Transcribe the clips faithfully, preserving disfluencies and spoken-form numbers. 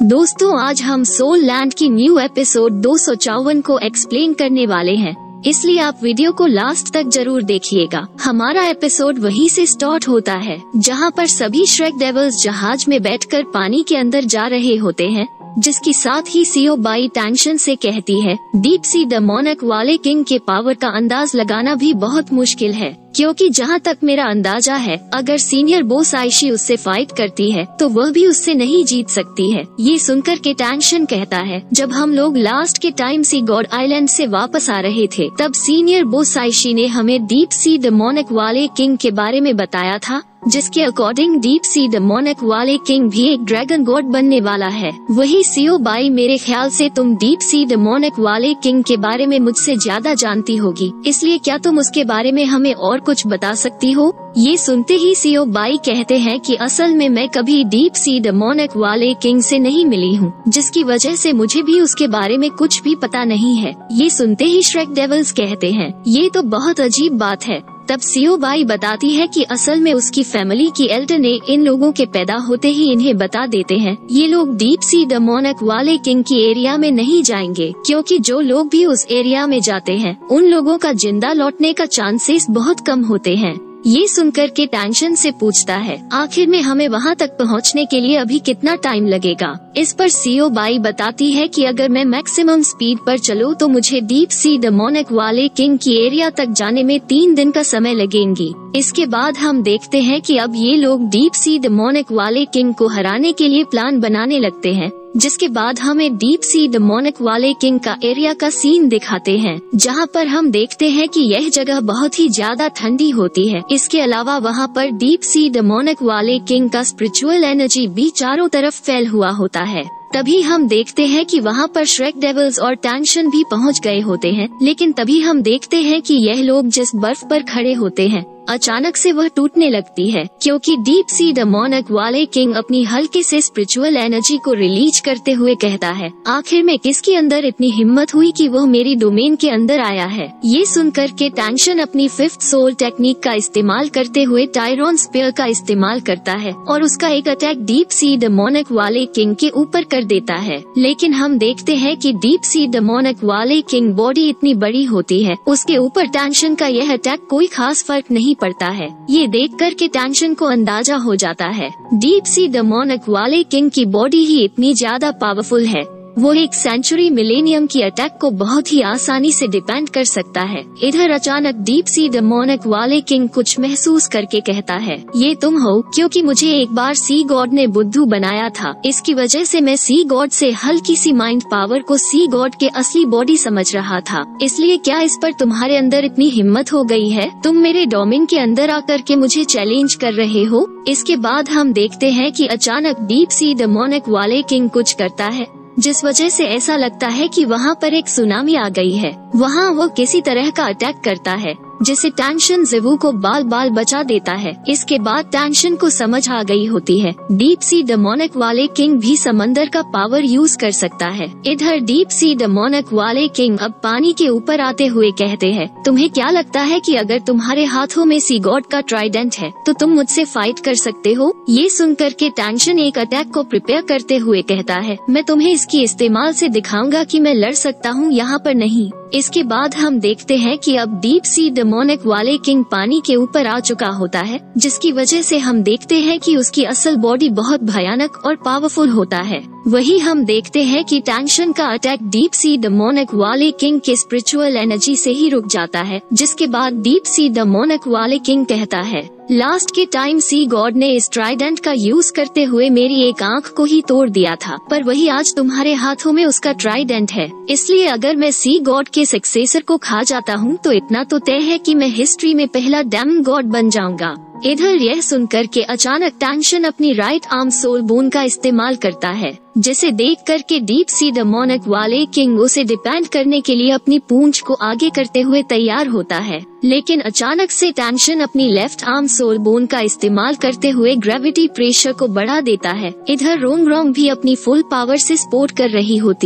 दोस्तों, आज हम सोल लैंड की न्यू एपिसोड दो सौ चौवन को एक्सप्लेन करने वाले हैं, इसलिए आप वीडियो को लास्ट तक जरूर देखिएगा। हमारा एपिसोड वहीं से स्टार्ट होता है जहां पर सभी श्रेक डेविल्स जहाज में बैठकर पानी के अंदर जा रहे होते हैं, जिसकी साथ ही सीओ बाई टेंशन से कहती है डीप सी डेमोनिक वाले किंग के पावर का अंदाज लगाना भी बहुत मुश्किल है, क्योंकि जहां तक मेरा अंदाजा है, अगर सीनियर बोस आयशी उससे फाइट करती है तो वह भी उससे नहीं जीत सकती है। ये सुनकर के टेंशन कहता है, जब हम लोग लास्ट के टाइम सी गॉड आइलैंड से वापस आ रहे थे, तब सीनियर बोस आयशी ने हमें डीप सी डेमोनिक वाले किंग के बारे में बताया था, जिसके अकॉर्डिंग डीप सी डेमोनिक वाले किंग भी एक ड्रैगन गॉड बनने वाला है। वही सीओ बाई, मेरे ख्याल से तुम डीप सी डेमोनिक वाले किंग के बारे में मुझसे ज्यादा जानती होगी, इसलिए क्या तुम उसके बारे में हमें और कुछ बता सकती हो? ये सुनते ही सीओ बाई कहते हैं कि असल में मैं कभी डीप सी डेमोनिक वाले किंग से नहीं मिली हूँ, जिसकी वजह से मुझे भी उसके बारे में कुछ भी पता नहीं है। ये सुनते ही श्रेक डेविल्स कहते हैं, ये तो बहुत अजीब बात है। तब सीओ बाई बताती है कि असल में उसकी फैमिली की एल्डर ने इन लोगों के पैदा होते ही इन्हें बता देते हैं, ये लोग डीप सी डेमोनिक वाले किंग की एरिया में नहीं जाएंगे, क्योंकि जो लोग भी उस एरिया में जाते हैं उन लोगों का जिंदा लौटने का चांसेस बहुत कम होते हैं। ये सुनकर के टेंशन से पूछता है, आखिर में हमें वहाँ तक पहुँचने के लिए अभी कितना टाइम लगेगा? इस पर सीओ बाई बताती है कि अगर मैं मैक्सिमम स्पीड पर चलूँ तो मुझे डीप सी डेमोनिक वाले किंग की एरिया तक जाने में तीन दिन का समय लगेंगी। इसके बाद हम देखते हैं कि अब ये लोग डीप सी डेमोनिक वाले किंग को हराने के लिए प्लान बनाने लगते हैं, जिसके बाद हमें डीप सी डेमोनिक वाले किंग का एरिया का सीन दिखाते हैं, जहां पर हम देखते हैं कि यह जगह बहुत ही ज्यादा ठंडी होती है। इसके अलावा वहां पर डीप सी डेमोनिक वाले किंग का स्पिरिचुअल एनर्जी भी चारों तरफ फैल हुआ होता है। तभी हम देखते हैं कि वहाँ पर श्रेक डेविल्स और टेंशन भी पहुँच गए होते हैं, लेकिन तभी हम देखते हैं कि यह लोग जिस बर्फ पर खड़े होते हैं, अचानक से वह टूटने लगती है, क्योंकि डीप सी डेमोनिक वाले किंग अपनी हल्के से स्पिरिचुअल एनर्जी को रिलीज करते हुए कहता है, आखिर में किसके अंदर इतनी हिम्मत हुई कि वह मेरी डोमेन के अंदर आया है? ये सुनकर के टेंशन अपनी फिफ्थ सोल टेक्निक का इस्तेमाल करते हुए टायरॉन स्पीयर का इस्तेमाल करता है और उसका एक अटैक डीप सी डेमोनिक वाले किंग के ऊपर कर देता है। लेकिन हम देखते हैं कि डीप सी डेमोनिक वाले किंग बॉडी इतनी बड़ी होती है, उसके ऊपर टेंशन का यह अटैक कोई खास फर्क नहीं पड़ता है। ये देख कर के टेंशन को अंदाजा हो जाता है, डीप सी डेमोनिक वाले किंग की बॉडी ही इतनी ज्यादा पावरफुल है, वो एक सेंचुरी मिलेनियम की अटैक को बहुत ही आसानी से डिपेंड कर सकता है। इधर अचानक डीप सी डेमोनिक वाले किंग कुछ महसूस करके कहता है, ये तुम हो, क्योंकि मुझे एक बार सी गॉड ने बुद्धू बनाया था, इसकी वजह से मैं सी गॉड से हल्की सी माइंड पावर को सी गॉड के असली बॉडी समझ रहा था, इसलिए क्या इस पर तुम्हारे अंदर इतनी हिम्मत हो गई है? तुम मेरे डोमेन के अंदर आकर के मुझे चैलेंज कर रहे हो? इसके बाद हम देखते हैं कि अचानक डीप सी डेमोनिक वाले किंग कुछ करता है, जिस वजह से ऐसा लगता है कि वहाँ पर एक सुनामी आ गई है। वहाँ वो किसी तरह का अटैक करता है, जिसे टेंशन जिवू को बाल बाल बचा देता है। इसके बाद टेंशन को समझ आ गई होती है, डीप सी डेमोनिक वाले किंग भी समंदर का पावर यूज कर सकता है। इधर डीप सी डेमोनिक वाले किंग अब पानी के ऊपर आते हुए कहते हैं, तुम्हें क्या लगता है कि अगर तुम्हारे हाथों में सी गॉड का ट्राइडेंट है तो तुम मुझसे फाइट कर सकते हो? ये सुनकर के टेंशन एक अटैक को प्रिपेयर करते हुए कहता है, मैं तुम्हें इसकी इस्तेमाल से दिखाऊंगा कि मैं लड़ सकता हूँ, यहाँ पर नहीं। इसके बाद हम देखते हैं कि अब डीप सी डेमोनिक वाले किंग पानी के ऊपर आ चुका होता है, जिसकी वजह से हम देखते हैं कि उसकी असल बॉडी बहुत भयानक और पावरफुल होता है। वही हम देखते हैं कि टेंशन का अटैक डीप सी डेमोनिक वाले किंग के स्पिरिचुअल एनर्जी से ही रुक जाता है, जिसके बाद डीप सी डेमोनिक वाले किंग कहता है, लास्ट के टाइम सी गॉड ने इस ट्राइडेंट का यूज करते हुए मेरी एक आंख को ही तोड़ दिया था, पर वही आज तुम्हारे हाथों में उसका ट्राइडेंट है, इसलिए अगर मैं सी गॉड के सक्सेसर को खा जाता हूँ तो इतना तो तय है कि मैं हिस्ट्री में पहला डेमन गॉड बन जाऊंगा। इधर यह सुनकर के अचानक टेंशन अपनी राइट आर्म सोल बोन का इस्तेमाल करता है, जिसे देख कर के डीप सी डेमोनिक वाले किंग उसे डिपेंड करने के लिए अपनी पूंछ को आगे करते हुए तैयार होता है। लेकिन अचानक से टेंशन अपनी लेफ्ट आर्म सोल बोन का इस्तेमाल करते हुए ग्रेविटी प्रेशर को बढ़ा देता है। इधर रोंग रोंग भी अपनी फुल पावर से सपोर्ट कर रही होती है।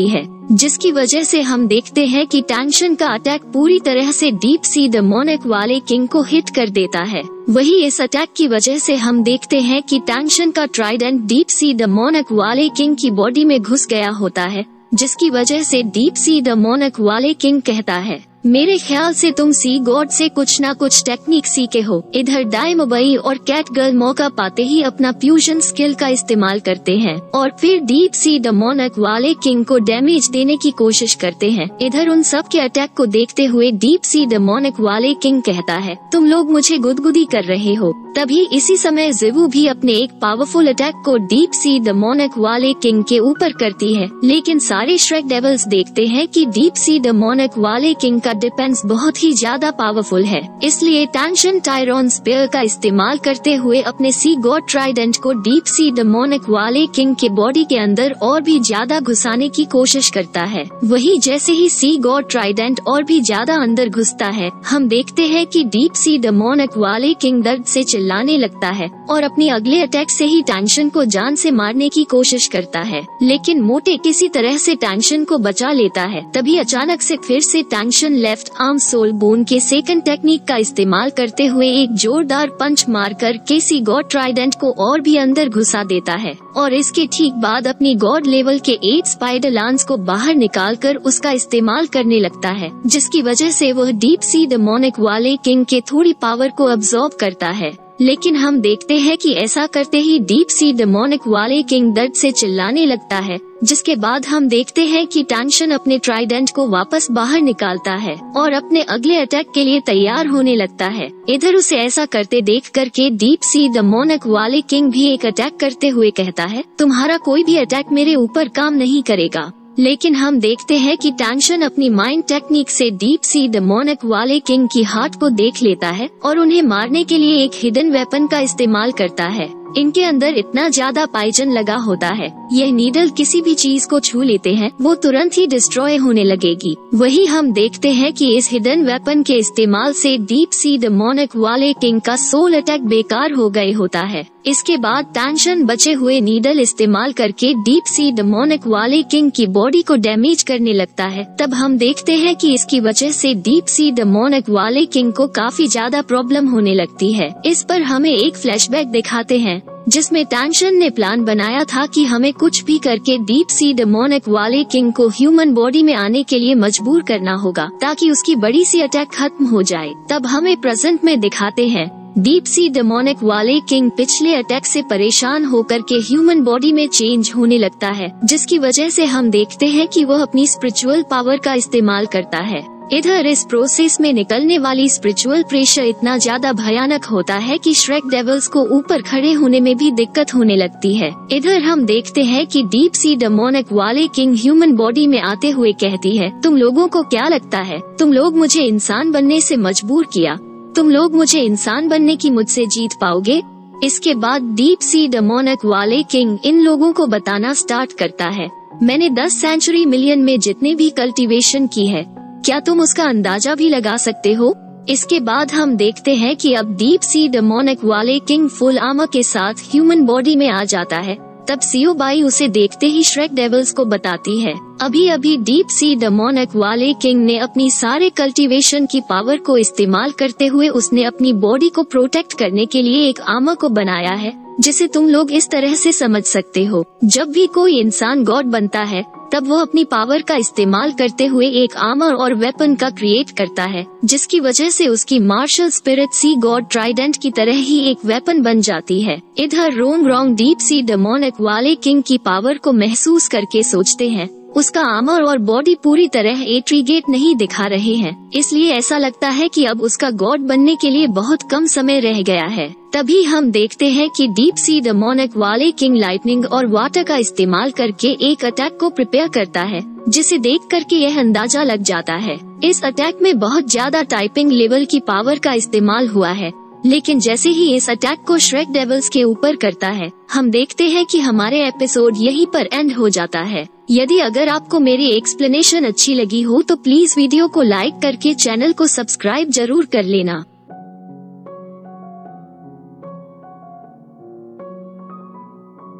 जिसकी वजह से हम देखते हैं कि टेंशन का अटैक पूरी तरह से डीप सी डेमोनिक वाले किंग को हिट कर देता है। वही इस अटैक की वजह से हम देखते हैं कि टेंशन का ट्राइडेंट डीप सी डेमोनिक वाले किंग की बॉडी में घुस गया होता है, जिसकी वजह से डीप सी डेमोनिक वाले किंग कहता है, मेरे ख्याल से तुम सी गॉड से कुछ ना कुछ टेक्निक सीखे हो। इधर डायमोबई और कैट गर्ल मौका पाते ही अपना फ्यूजन स्किल का इस्तेमाल करते हैं और फिर डीप सी डेमोनिक वाले किंग को डैमेज देने की कोशिश करते हैं। इधर उन सब के अटैक को देखते हुए डीप सी डेमोनिक वाले किंग कहता है, तुम लोग मुझे गुदगुदी कर रहे हो। तभी इसी समय ज़िवु भी अपने एक पावरफुल अटैक को डीप सी डेमोनिक वाले किंग के ऊपर करती है, लेकिन सारे श्रेक डेविल्स देखते हैं कि डीप सी डेमोनिक वाले किंग का डिफेंस बहुत ही ज्यादा पावरफुल है, इसलिए टेंशन टायरॉन स्पेयर का इस्तेमाल करते हुए अपने सी गॉड ट्राइडेंट को डीप सी डेमोनिक वाले किंग के बॉडी के अंदर और भी ज्यादा घुसाने की कोशिश करता है। वही जैसे ही सी गॉड ट्राइडेंट और भी ज्यादा अंदर घुसता है, हम देखते हैं कि डीप सी डेमोनिक वाले किंग दर्द से चिल्लाने लगता है और अपनी अगले अटैक से ही टेंशन को जान से मारने की कोशिश करता है, लेकिन मोटे किसी तरह से टेंशन को बचा लेता है। तभी अचानक से फिर से tension left arm soul bone के सेकंड टेक्निक का इस्तेमाल करते हुए एक जोरदार पंच मारकर केसी गॉड ट्राइडेंट को और भी अंदर घुसा देता है और इसके ठीक बाद अपनी गॉड लेवल के एट स्पाइडर लांस को बाहर निकालकर उसका इस्तेमाल करने लगता है, जिसकी वजह से वह डीप सी डेमोनिक वाले किंग के थोड़ी पावर को अब्सॉर्ब करता है। लेकिन हम देखते हैं कि ऐसा करते ही डीप सी डेमोनिक वाले किंग दर्द से चिल्लाने लगता है, जिसके बाद हम देखते हैं कि टेंशन अपने ट्राइडेंट को वापस बाहर निकालता है और अपने अगले अटैक के लिए तैयार होने लगता है। इधर उसे ऐसा करते देख करके डीप सी डेमोनिक वाले किंग भी एक अटैक करते हुए कहता है, तुम्हारा कोई भी अटैक मेरे ऊपर काम नहीं करेगा। लेकिन हम देखते हैं कि टेंशन अपनी माइंड टेक्निक से डीप सी डेमोनिक वाले किंग की हार्ट को देख लेता है और उन्हें मारने के लिए एक हिडन वेपन का इस्तेमाल करता है। इनके अंदर इतना ज्यादा पाइजन लगा होता है, यह नीडल किसी भी चीज को छू लेते हैं वो तुरंत ही डिस्ट्रॉय होने लगेगी। वही हम देखते हैं कि इस हिडन वेपन के इस्तेमाल से डीप सी डेमोनिक वाले किंग का सोल अटैक बेकार हो गए होता है। इसके बाद टेंशन बचे हुए नीडल इस्तेमाल करके डीप सी डेमोनिक वाले किंग की बॉडी को डैमेज करने लगता है। तब हम देखते हैं कि इसकी वजह से डीप सी डेमोनिक वाले किंग को काफी ज्यादा प्रॉब्लम होने लगती है। इस पर हमें एक फ्लैशबैक दिखाते हैं जिसमें टेंशन ने प्लान बनाया था कि हमें कुछ भी करके डीप सी डेमोनिक वाले किंग को ह्यूमन बॉडी में आने के लिए मजबूर करना होगा ताकि उसकी बड़ी सी अटैक खत्म हो जाए। तब हमें प्रेजेंट में दिखाते हैं डीप सी डेमोनिक वाले किंग पिछले अटैक से परेशान होकर के ह्यूमन बॉडी में चेंज होने लगता है, जिसकी वजह से हम देखते हैं कि वह अपनी स्पिरिचुअल पावर का इस्तेमाल करता है। इधर इस प्रोसेस में निकलने वाली स्पिरिचुअल प्रेशर इतना ज्यादा भयानक होता है कि श्रेक डेविल्स को ऊपर खड़े होने में भी दिक्कत होने लगती है। इधर हम देखते हैं कि डीप सी डेमोनिक वाले किंग ह्यूमन बॉडी में आते हुए कहती है, तुम लोगों को क्या लगता है तुम लोग मुझे इंसान बनने से मजबूर किया, तुम लोग मुझे इंसान बनने की मुझसे जीत पाओगे। इसके बाद डीप सी डेमोनिक वाले किंग इन लोगों को बताना स्टार्ट करता है, मैंने दस सेंचुरी मिलियन में जितने भी कल्टीवेशन की है, क्या तुम उसका अंदाजा भी लगा सकते हो। इसके बाद हम देखते हैं कि अब डीप सी डेमोनिक वाले किंग फुल आर्मर के साथ ह्यूमन बॉडी में आ जाता है। तब सियोबाई उसे देखते ही श्रेक डेविल्स को बताती है, अभी अभी डीप सी डेमोनिक वाले किंग ने अपनी सारे कल्टीवेशन की पावर को इस्तेमाल करते हुए उसने अपनी बॉडी को प्रोटेक्ट करने के लिए एक आर्मर को बनाया है, जिसे तुम लोग इस तरह से समझ सकते हो, जब भी कोई इंसान गॉड बनता है तब वो अपनी पावर का इस्तेमाल करते हुए एक आर्मर और वेपन का क्रिएट करता है, जिसकी वजह से उसकी martial spirit sea god trident की तरह ही एक वेपन बन जाती है। इधर Rongrong deep sea demonic वाले किंग की पावर को महसूस करके सोचते हैं उसका आर्मर और बॉडी पूरी तरह एट्रीगेट नहीं दिखा रहे हैं, इसलिए ऐसा लगता है कि अब उसका गॉड बनने के लिए बहुत कम समय रह गया है। तभी हम देखते हैं कि डीप सी डेमोनिक वाले किंग लाइटनिंग और वाटर का इस्तेमाल करके एक अटैक को प्रिपेयर करता है, जिसे देख करके यह अंदाजा लग जाता है इस अटैक में बहुत ज्यादा टाइपिंग लेवल की पावर का इस्तेमाल हुआ है। लेकिन जैसे ही इस अटैक को श्रेक डेविल्स के ऊपर करता है, हम देखते हैं कि हमारे एपिसोड यहीं पर एंड हो जाता है। यदि अगर आपको मेरी एक्सप्लेनेशन अच्छी लगी हो तो प्लीज वीडियो को लाइक करके चैनल को सब्सक्राइब जरूर कर लेना।